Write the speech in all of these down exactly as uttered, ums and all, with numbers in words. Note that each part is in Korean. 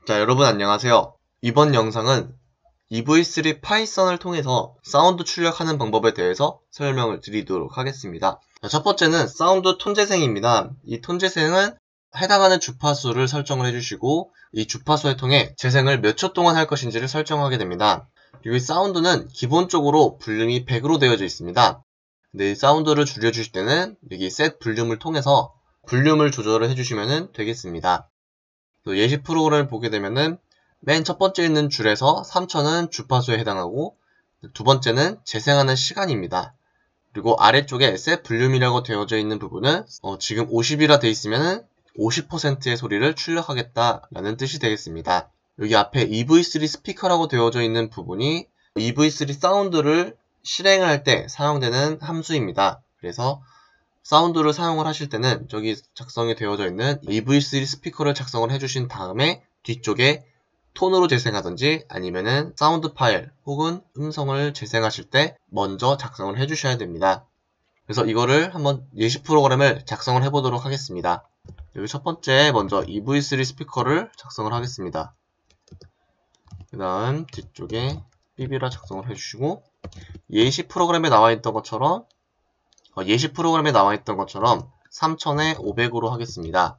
자, 여러분 안녕하세요. 이번 영상은 이브이 쓰리 파이썬을 통해서 사운드 출력하는 방법에 대해서 설명을 드리도록 하겠습니다. 자, 첫 번째는 사운드 톤 재생입니다. 이 톤 재생은 해당하는 주파수를 설정을 해주시고 이 주파수에 통해 재생을 몇 초 동안 할 것인지를 설정하게 됩니다. 그리고 이 사운드는 기본적으로 볼륨이 백으로 되어져 있습니다. 근데 이 사운드를 줄여주실 때는 여기 셋 볼륨을 통해서 볼륨을 조절을 해주시면 되겠습니다. 또 예시 프로그램을 보게 되면은 맨 첫 번째 있는 줄에서 삼천은 주파수에 해당하고 두 번째는 재생하는 시간입니다. 그리고 아래쪽에 셋 볼륨이라고 되어져 있는 부분은 어 지금 오십이라 되어 있으면은 오십 퍼센트의 소리를 출력하겠다라는 뜻이 되겠습니다. 여기 앞에 이브이 쓰리 스피커라고 되어져 있는 부분이 이브이 쓰리 사운드를 실행을 할 때 사용되는 함수입니다. 그래서 사운드를 사용을 하실 때는 저기 작성이 되어져 있는 이브이 쓰리 스피커를 작성을 해주신 다음에 뒤쪽에 톤으로 재생하든지 아니면은 사운드 파일 혹은 음성을 재생하실 때 먼저 작성을 해주셔야 됩니다. 그래서 이거를 한번 예시 프로그램을 작성을 해보도록 하겠습니다. 여기 첫 번째 먼저 이브이 쓰리 스피커를 작성을 하겠습니다. 그 다음 뒤쪽에 비비라 작성을 해주시고 예시 프로그램에 나와 있던 것처럼 어, 예시 프로그램에 나와 있던 것처럼 삼천에 오백으로 하겠습니다.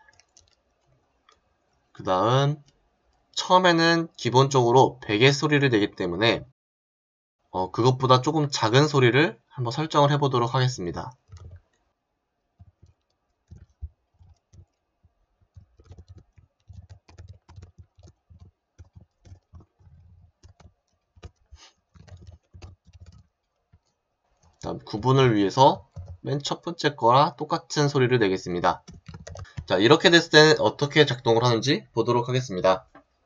그 다음 처음에는 기본적으로 백의 소리를 내기 때문에 어, 그것보다 조금 작은 소리를 한번 설정을 해보도록 하겠습니다. 다음 구분을 위해서 맨 첫 번째 거랑 똑같은 소리를 내겠습니다. 자, 이렇게 됐을 때는 어떻게 작동을 하는지 보도록 하겠습니다.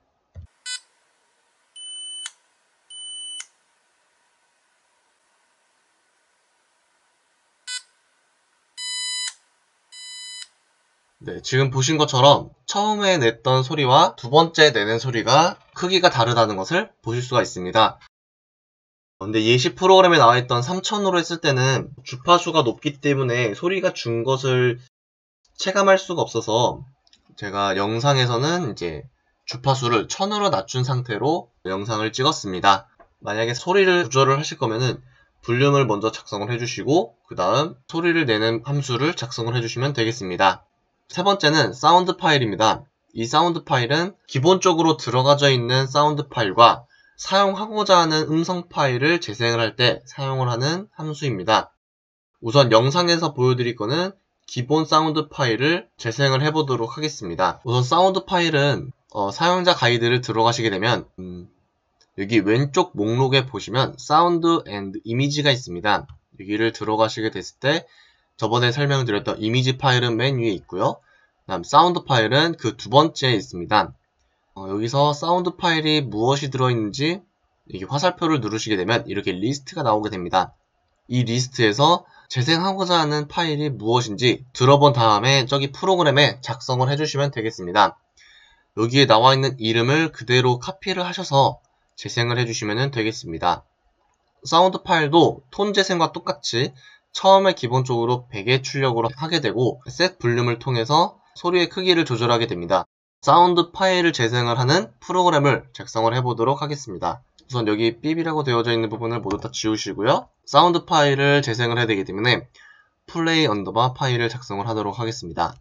네, 지금 보신 것처럼 처음에 냈던 소리와 두 번째 내는 소리가 크기가 다르다는 것을 보실 수가 있습니다. 근데 예시 프로그램에 나와 있던 삼천으로 했을 때는 주파수가 높기 때문에 소리가 준 것을 체감할 수가 없어서 제가 영상에서는 이제 주파수를 천으로 낮춘 상태로 영상을 찍었습니다. 만약에 소리를 조절을 하실 거면은 볼륨을 먼저 작성을 해주시고 그 다음 소리를 내는 함수를 작성을 해주시면 되겠습니다. 세 번째는 사운드 파일입니다. 이 사운드 파일은 기본적으로 들어가져 있는 사운드 파일과 사용하고자 하는 음성 파일을 재생을 할 때 사용을 하는 함수입니다. 우선 영상에서 보여드릴 거는 기본 사운드 파일을 재생을 해보도록 하겠습니다. 우선 사운드 파일은 어, 사용자 가이드를 들어가시게 되면 음, 여기 왼쪽 목록에 보시면 사운드 앤드 이미지가 있습니다. 여기를 들어가시게 됐을 때 저번에 설명드렸던 이미지 파일은 맨 위에 있고요. 다음 사운드 파일은 그 두 번째에 있습니다. 어, 여기서 사운드 파일이 무엇이 들어있는지 이렇게 화살표를 누르시게 되면 이렇게 리스트가 나오게 됩니다. 이 리스트에서 재생하고자 하는 파일이 무엇인지 들어본 다음에 저기 프로그램에 작성을 해주시면 되겠습니다. 여기에 나와 있는 이름을 그대로 카피를 하셔서 재생을 해주시면 되겠습니다. 사운드 파일도 톤 재생과 똑같이 처음에 기본적으로 백의 출력으로 하게 되고 셋 볼륨을 통해서 소리의 크기를 조절하게 됩니다. 사운드 파일을 재생을 하는 프로그램을 작성을 해보도록 하겠습니다. 우선 여기 삐비라고 되어져 있는 부분을 모두 다 지우시고요. 사운드 파일을 재생을 해야 되기 때문에 플레이 언더바 파일을 작성을 하도록 하겠습니다.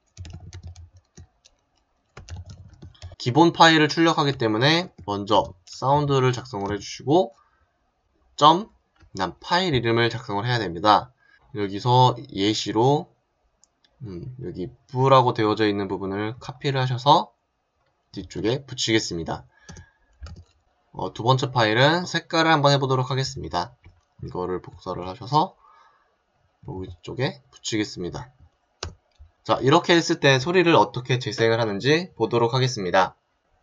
기본 파일을 출력하기 때문에 먼저 사운드를 작성을 해주시고 점, 그다음 파일 이름을 작성을 해야 됩니다. 여기서 예시로 음, 여기 부라고 되어져 있는 부분을 카피를 하셔서 뒤쪽에 붙이겠습니다. 어, 두 번째 파일은 색깔을 한번 해보도록 하겠습니다. 이거를 복사를 하셔서 여기 쪽에 붙이겠습니다. 자, 이렇게 했을 때 소리를 어떻게 재생을 하는지 보도록 하겠습니다.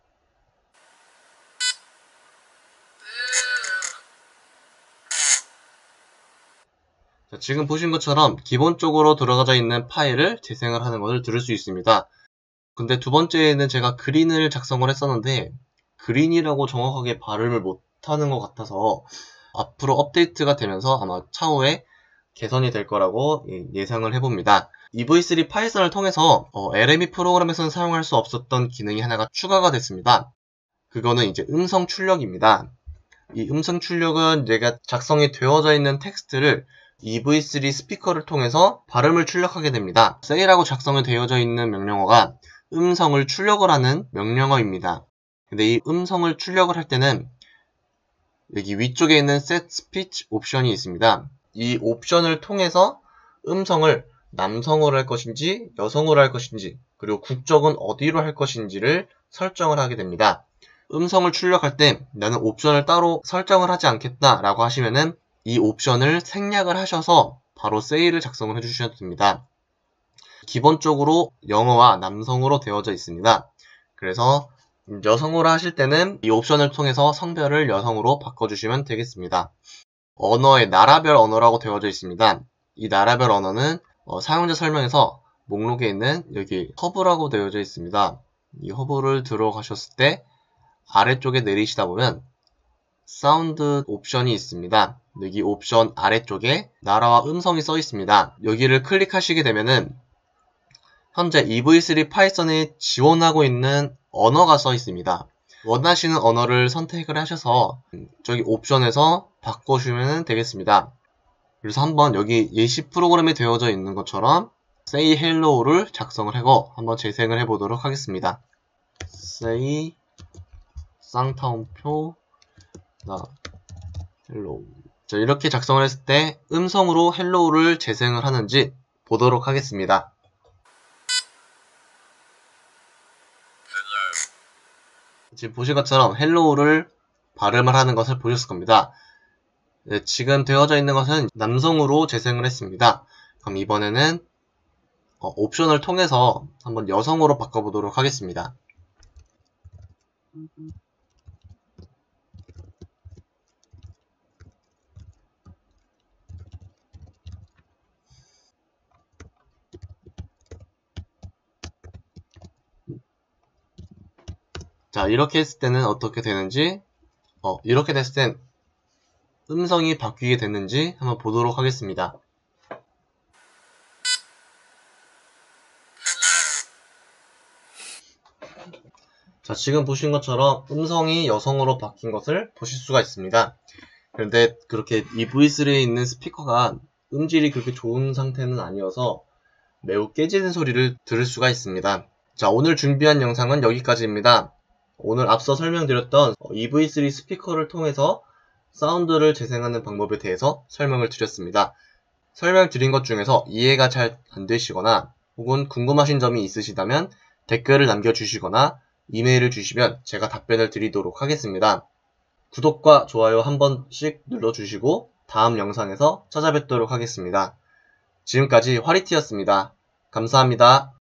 자, 지금 보신 것처럼 기본적으로 들어가져 있는 파일을 재생을 하는 것을 들을 수 있습니다. 근데 두 번째에는 제가 그린을 작성을 했었는데 그린이라고 정확하게 발음을 못하는 것 같아서 앞으로 업데이트가 되면서 아마 차후에 개선이 될 거라고 예상을 해봅니다. 이브이 쓰리 파이썬을 통해서 어, 엘엠이 프로그램에서는 사용할 수 없었던 기능이 하나가 추가가 됐습니다. 그거는 이제 음성 출력입니다. 이 음성 출력은 내가 작성이 되어져 있는 텍스트를 이브이 쓰리 스피커를 통해서 발음을 출력하게 됩니다. say라고 작성이 되어져 있는 명령어가 음성을 출력을 하는 명령어입니다. 근데 이 음성을 출력을 할 때는 여기 위쪽에 있는 set speech 옵션이 있습니다. 이 옵션을 통해서 음성을 남성으로 할 것인지 여성으로 할 것인지 그리고 국적은 어디로 할 것인지를 설정을 하게 됩니다. 음성을 출력할 때 나는 옵션을 따로 설정을 하지 않겠다 라고 하시면은 이 옵션을 생략을 하셔서 바로 say를 작성을 해주셔도 됩니다. 기본적으로 영어와 남성으로 되어져 있습니다. 그래서 여성으로 하실 때는 이 옵션을 통해서 성별을 여성으로 바꿔주시면 되겠습니다. 언어의 나라별 언어라고 되어져 있습니다. 이 나라별 언어는 어, 사용자 설명에서 목록에 있는 여기 허브라고 되어져 있습니다. 이 허브를 들어가셨을 때 아래쪽에 내리시다 보면 사운드 옵션이 있습니다. 여기 옵션 아래쪽에 나라와 음성이 써 있습니다. 여기를 클릭하시게 되면은 현재 이브이 쓰리 파이썬이 지원하고 있는 언어가 써 있습니다. 원하시는 언어를 선택을 하셔서 저기 옵션에서 바꿔주시면 되겠습니다. 그래서 한번 여기 예시 프로그램에 되어져 있는 것처럼 say hello를 작성을 하고 한번 재생을 해보도록 하겠습니다. say 쌍타운표 나 hello. 자, 이렇게 작성을 했을 때 음성으로 hello를 재생을 하는지 보도록 하겠습니다. 지금 보신 것처럼 hello를 발음을 하는 것을 보셨을 겁니다. 네, 지금 되어져 있는 것은 남성으로 재생을 했습니다. 그럼 이번에는 어, 옵션을 통해서 한번 여성으로 바꿔보도록 하겠습니다. 자, 이렇게 했을 때는 어떻게 되는지 어, 이렇게 됐을 땐 음성이 바뀌게 됐는지 한번 보도록 하겠습니다. 자, 지금 보신 것처럼 음성이 여성으로 바뀐 것을 보실 수가 있습니다. 그런데 그렇게 이브이 쓰리에 있는 스피커가 음질이 그렇게 좋은 상태는 아니어서 매우 깨지는 소리를 들을 수가 있습니다. 자, 오늘 준비한 영상은 여기까지입니다. 오늘 앞서 설명드렸던 이브이 쓰리 스피커를 통해서 사운드를 재생하는 방법에 대해서 설명을 드렸습니다. 설명드린 것 중에서 이해가 잘 안되시거나 혹은 궁금하신 점이 있으시다면 댓글을 남겨주시거나 이메일을 주시면 제가 답변을 드리도록 하겠습니다. 구독과 좋아요 한 번씩 눌러주시고 다음 영상에서 찾아뵙도록 하겠습니다. 지금까지 화리티였습니다. 감사합니다.